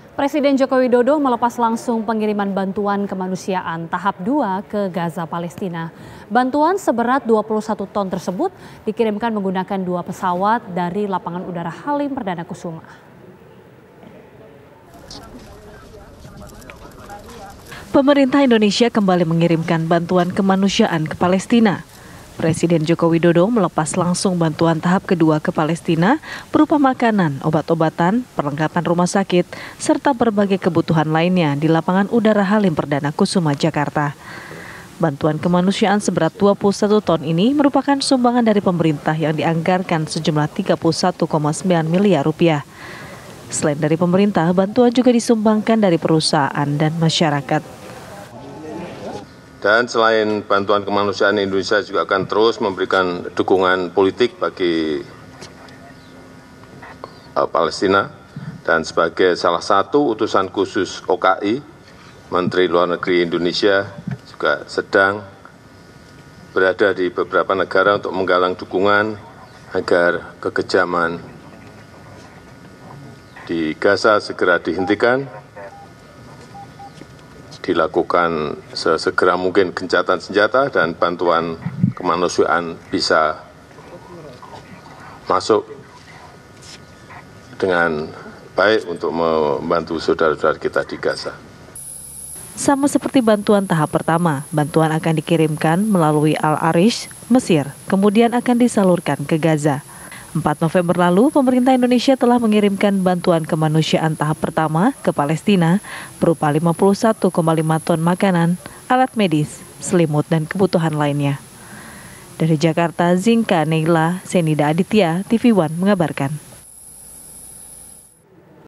Presiden Joko Widodo melepas langsung pengiriman bantuan kemanusiaan tahap 2 ke Gaza, Palestina. Bantuan seberat 21 ton tersebut dikirimkan menggunakan 2 pesawat dari lapangan udara Halim Perdana Kusuma. Pemerintah Indonesia kembali mengirimkan bantuan kemanusiaan ke Palestina. Presiden Joko Widodo melepas langsung bantuan tahap kedua ke Palestina berupa makanan, obat-obatan, perlengkapan rumah sakit, serta berbagai kebutuhan lainnya di lapangan udara Halim Perdana Kusuma, Jakarta. Bantuan kemanusiaan seberat 21 ton ini merupakan sumbangan dari pemerintah yang dianggarkan sejumlah 31,9 miliar rupiah. Selain dari pemerintah, bantuan juga disumbangkan dari perusahaan dan masyarakat. Dan selain bantuan kemanusiaan, Indonesia juga akan terus memberikan dukungan politik bagi Palestina. Dan sebagai salah satu utusan khusus OKI, Menteri Luar Negeri Indonesia juga sedang berada di beberapa negara untuk menggalang dukungan agar kekejaman di Gaza segera dihentikan, dilakukan sesegera mungkin gencatan senjata dan bantuan kemanusiaan bisa masuk dengan baik untuk membantu saudara-saudara kita di Gaza. Sama seperti bantuan tahap pertama, bantuan akan dikirimkan melalui Al-Arish, Mesir, kemudian akan disalurkan ke Gaza. 4 November lalu, pemerintah Indonesia telah mengirimkan bantuan kemanusiaan tahap pertama ke Palestina berupa 51,5 ton makanan, alat medis, selimut, dan kebutuhan lainnya. Dari Jakarta, Zinka Neila Senida Aditya, TV One mengabarkan.